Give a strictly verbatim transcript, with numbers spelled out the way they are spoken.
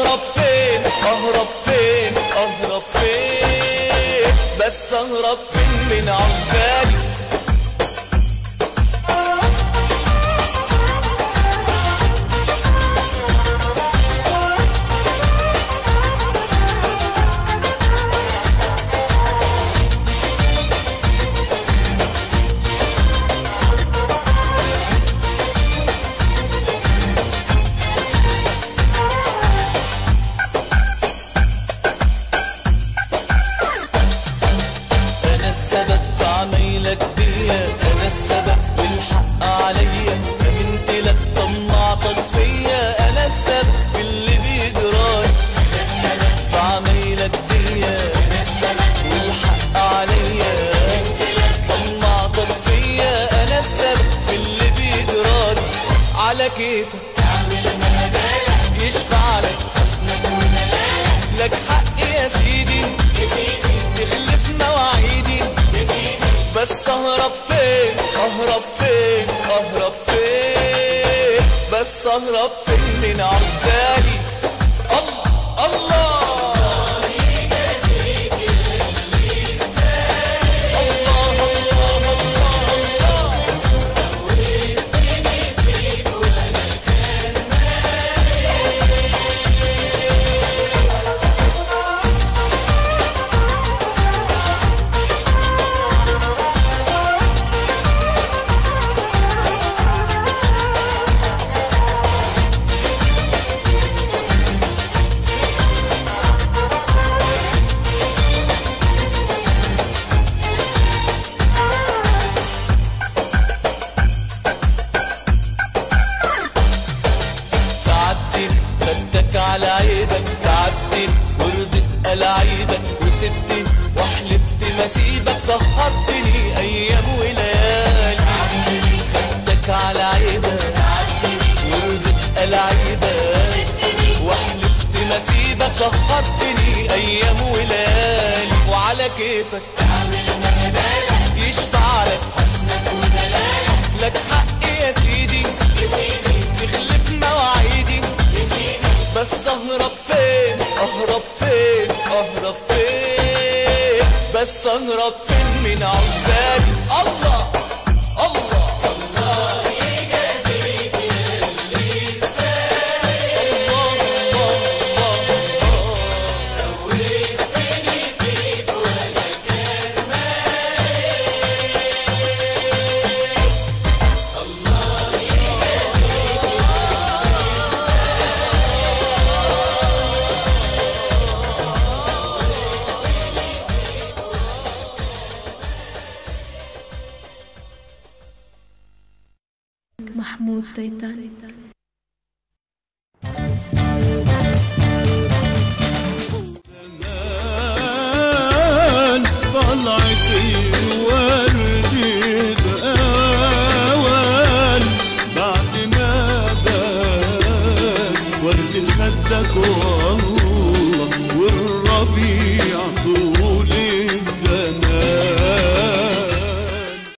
اهرب فين اهرب فين اهرب فين بس اهرب فين من عزالي. كيفك اعمل مهدالك يشفع لك حسنك ودلالك. لك حق يا سيدي يا سيدي تخلف مواعيدي يا سيدي بس اهرب فين اهرب فين اهرب فين بس اهرب فين من عزالي. الله الله على عيبك تعبتني ورضيت ألاعيبك وسبتني وحلفت ما سيبك سهرتني أيام وليالي. خدتك على عيبك ورضيت ألاعيبك وحلفت ما سيبك سهرتني أيام وليالي. وعلى كيفك اعمل مهدالك يشفع لك حسنك ودلالك. لك حق يا سيدي يا سيدي تخلف مواعيدي يا سيدي بس اهرب فين اهرب فين اهرب فين بس اهرب فين من عزالي. الله الله الله يجازيك اللي فات. الله الله الله دوبتني فيك ولا كان مالي. الله يجازيك محمود تيتاني. طلعت وردي بأوان بعد ما بان ورد خدك والله